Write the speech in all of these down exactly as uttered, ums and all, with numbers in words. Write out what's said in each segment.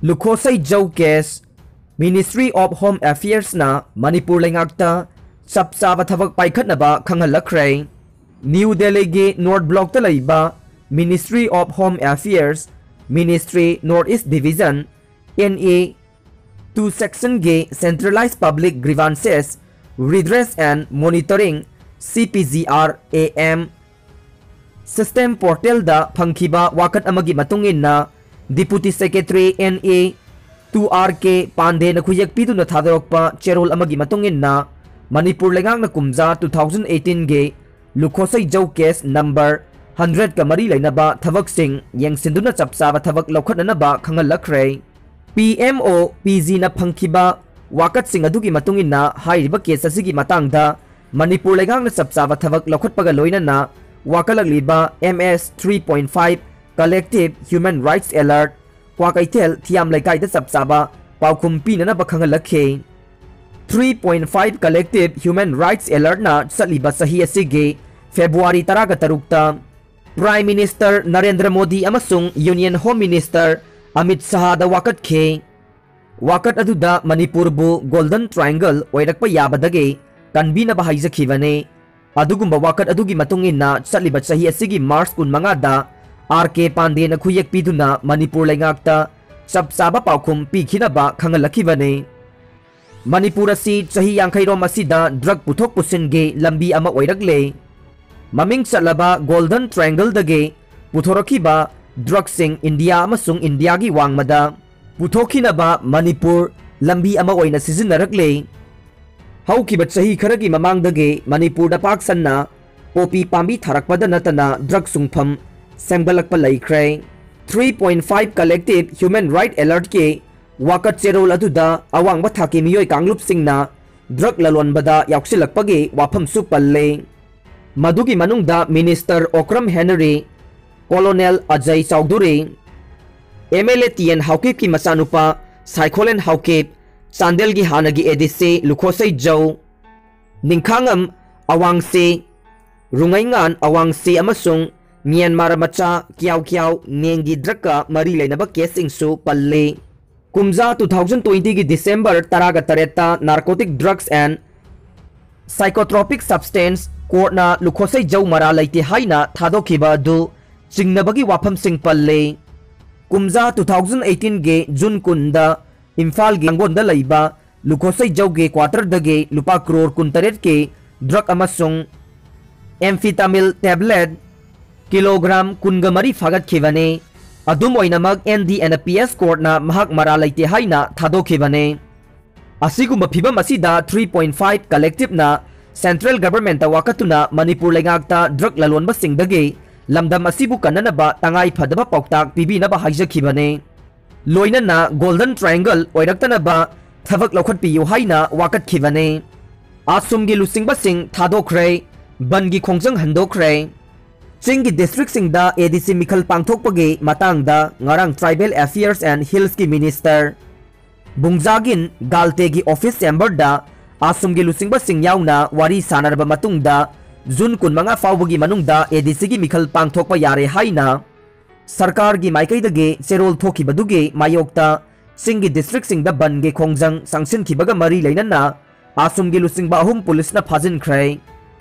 Lukhosai Jau case Ministry of Home Affairs na Manipur lengakta sapsaba thabak paikhatnaba khanghalakre. New Delhi ge North Block ta laiba Ministry of Home Affairs Ministry Northeast Division N A two section ge Centralized Public Grievances Redress and Monitoring C P G R A M System Portal da phangkhiba wakat amagi matungin na Deputy Secretary N A two R K Pande na khuyak pidu na thadorokpa cherol amagi matungin na Manipur lengang na kumza twenty eighteen ge Lukhosai Jau case number one hundred ka mari lainaba thabak sing yang sinduna chapsaba thabak laukhatnanaba khangalakre. P M O P G na phangkhiba wakat sing adugi matungin na hairiba case asigi matangda Manipur lengang na chapsaba thabak laukhatpaga loina na wakalagliba M S three point five Collective Human Rights Alert Kwakaitel Thiam Laikai da Sapsaba Paukum Pinana Bakhangalakhe three point five Collective Human Rights Alert na Saliba Sahi Asige February taraga tarukta Prime Minister Narendra Modi amasung Union Home Minister Amit Shah da wakat khe wakat aduda Manipur bu Golden Triangle oirakpa yabadage kanbina bahaijakhibane adugumba wakat adugi matungin na saliba sahi asigi March kunmanga da R K Pande na khuyak piduna Manipur lengakta sapsaba paukhum pikhinaba khangalakibane. Manipur asi sahi yankairom asida drug puthok pusin ge lambi ama oiragle. Maming salaba Golden Triangle dage puthorokiba drug sing India amasung India gi wangmada puthokhinaba Manipur lambi ama oina sizinnarakle. Haukiba sahi kharagi mamangdage Manipur da paksanna popi pambi tharakpada natana drug sungpham semgalakpa laikre. three point five Collective Human Right Alert ke wakat cherol aduda awangba thaki miyoi kanglup singna drug lalonbada yauksilakpage wafam su palle. Madugi manungda Minister Okram Henry Colonel Ajay Chowdhury M L A T N Haukip ki masanupa Saikolen Haukip Sandel gi hanagi edise Lukhosai Jau Ningkhangam awangse rungaingan awangse amasung Myanmar macha kiaw kiaw nengi draka mari lainaba casing su palle. Kumza twenty twenty gi December taraga tareta Narcotic Drugs and Psychotropic Substance Court na Lukhosai Jau mara laite haina thadokhiba du chingnabagi wafam sing palle. Kumza twenty eighteen ge June kunda Imphal gi angonda laiba Lukhosai Jau ge quarter dage lupa crore kuntaret ke drug amasung amphetamine tablet kilogram kungamari fagat khibane adum oinamag N D N P S court na mahak mara laite haina thadokhibane. Asigumba phibam asida three point five Collective na Central Government ta wakatuna Manipur lengakta drug lalonba singdage lamdam asibu kananaba tangai phadaba pauktak pibinaba haijakhibane. Loina na Golden Triangle oiraktanaba thabak laukhatpi yu haina wakat khibane. Asumgi lusingba sing thadokre bangi Khongjang handokre. Chingi district singda A D C Mikhal pangthokpagi matangda ngarang Tribal Affairs and Hills ki Minister Bungjagin Galte gi office chamber da asumgi lusingba sing yauna wari sanarba matungda June kunmanga fawbagi manungda A D C gi Mikhal pangthokpa yare haina sarkar gi maikaidage cherol thokibaduge mayokta Chingi district singda bange Khongjang sangsinkibaga mari leinana asumgi lusingba ahum police na phajinkhre.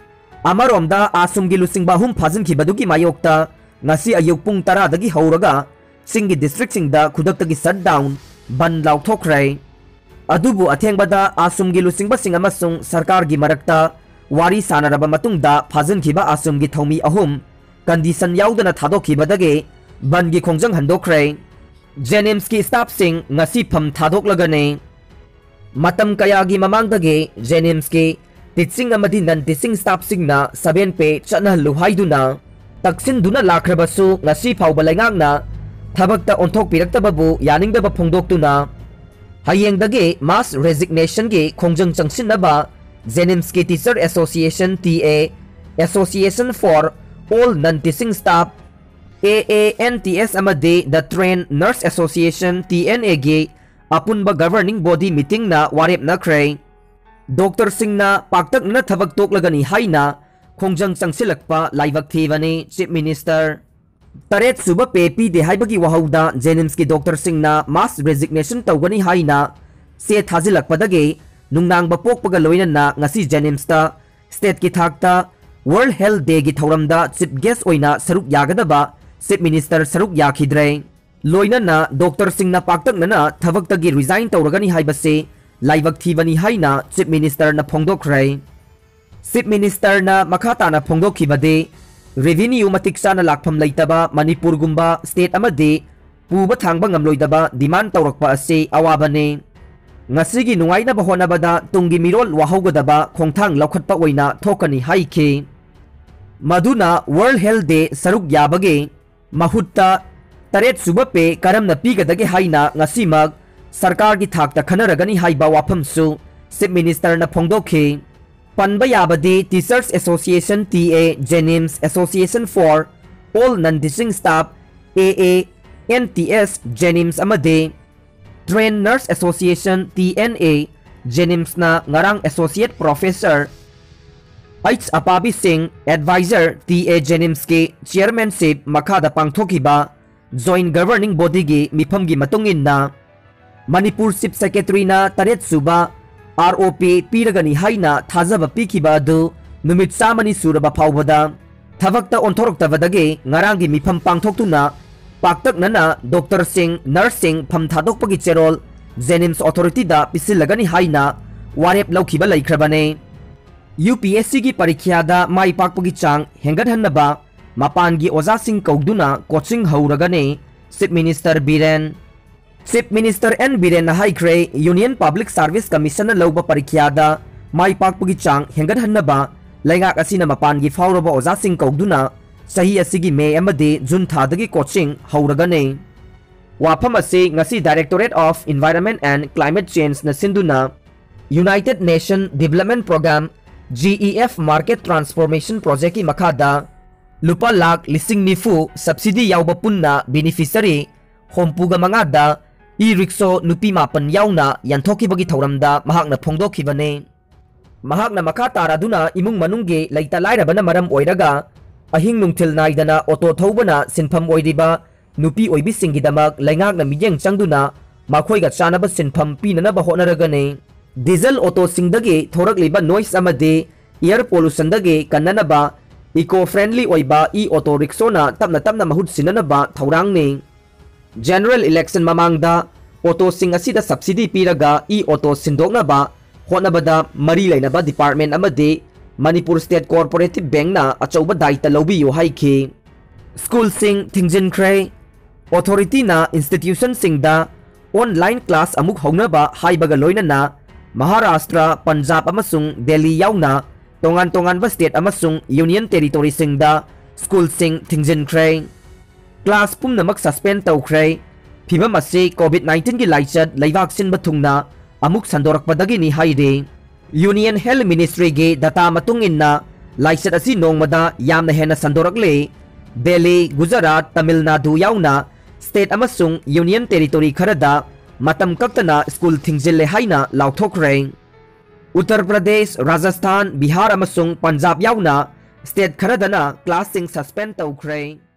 Amaromda asumgi lusingba hum phajin khibadugi mayokta ngasi ayuk pung tara dagi hauraga Chingi district singda khudaktagi shutdown ban lauthokre. Adubu athengbada asumgi lusingba sing amasung sarkar gi marakta wari sanaraba matungda phajin khiba asumgi thomi ahum condition yaudana thadokhibadage bangi Khongjang handokre. Jenims ki staff sing ngasi pham thadoklagane. Matam kayagi mamangdage Jenims ki teaching amadi non teaching staff singna seven pe chana luhaiduna taksin duna lakhrabasu ngasi phawba laingangna thabakta onthok piraktababu yaningdaba phongdoktuna hayengdage mass resignation ge Khongjang changsinaba Jenimski Teacher Association T A Association for All Non-Teaching Staff A A N T S amade the Trained Nurse Association T N A ge apunba governing body meeting na warep na kray. Doctor Singna Paktaknana Thabak Toklagani Haina Khongjang Changsillakpa Laibak Thibani Chief Minister Taret suba pe pi de haibagi wahauda Jenims ki Doctor Singna mass resignation tawgani haina se thazilakpadage nungnang ba pokpaga loinana ngasi Jenims ta state ki thakta World Health Day gi thauramda chief guest oina saruk yagadaba chief minister saruk yakhidre loinana Doctor Singna Paktaknana Thabak tagi resign tawragani haibase Laibak Thibani Haina chief minister na phongdokre chief minister na makhata na phongdokhibade revenue matiksa na lakpham leitaba Manipur gumba state amade puba thangba ngamloidaba demand tawrakpa ase awabane ngasigi nungaina ba honabada tungi mirol wahaugadaba khongthang laukhatpa oina thokani haike maduna World Health Day saruk yabage mahutta taret suba pe karamna pigadage haina ngasimag sarkar gi thakta khanaragani haiba wafamsu chief minister na phongdokhe Panba yabadi Teachers Association T A Jenims Association for All Non-Teaching Staff A A N T S Jenims amade Trained Nurse Association T N A Jenims na ngarang Associate Professor H Apabi Singh Advisor T A Jenims ke Chairmanship makhada pangthokiba Joint Governing Body gi mifam gi matungin na Manipur Chief Secretary na taret suba R O P piragani haina thazaba pikiba adu numit samani suraba phawbada thabakta onthoroktavadage ngarangi mifam pangthoktuna Paktaknana Doctor Singh Nursing pham thadokpagi cherol Jenims Authority da pisilagani haina warep laukhiba laikhrabane U P S C gi parikhya da mai pakpagi chang hengadhanaba mapan gi oja sing kaugduna coaching hauragane Chief Minister Biren Chief Minister N Biren haikre Union Public Service Commission na lawba parikhya da mai pakpagi chang hengadhanaba laingak asina mapan gi fauraba oja sing kaugduna sahi asigi May amade June thadagi coaching hauragane wafam ase ngasi Directorate of Environment and Climate Change na sinduna United Nations Development Program G E F Market Transformation Project ki makhada lupa lak lising nifu subsidy yawba punna beneficiary hompuga mangada e-rickshaw nupi mapan yauna yanthokibagi thauramda mahakna phongdokhibane mahakna makha taraduna imung manungge laita lairabana maram oiraga ahing nungthil naidana auto thobana sinpham oiriba nupi oibi singidamak laingakna miyeng changduna makhoiga chanaba sinpham pinana ba honaragane diesel auto singdage thorakliba noise amade air pollution dage kannanaba eco friendly oiba e auto rickshaw na tapna tapna mahut sinanaba thaurangni General Election mamangda auto sing asida subsidy piraga e auto sindoknaba honabada mari lainaba department amade Manipur State Cooperative Bank na achauba daita lobiyo haike school sing thingjinkhre authority na institution singda online class amuk hongnaba haibaga loinana Maharashtra Punjab amasung Delhi yauna tongan tongan ba state amasung union territory singda school sing thingjinkhre class pumnamak suspend tawkhre phibam ase COVID nineteen gi laichat Laibak sin bathungna amuk sandorakpadagi ni haire Union Health Ministry ge data matungin na laichat asi nongmada yamna hena sandorakle Delhi Gujarat Tamil Nadu yauna state amasung union territory kharada matam kaktana school thingjille haina lauthokre Uttar Pradesh Rajasthan Bihar amasung Punjab yauna state kharadana class sing suspend tawkhre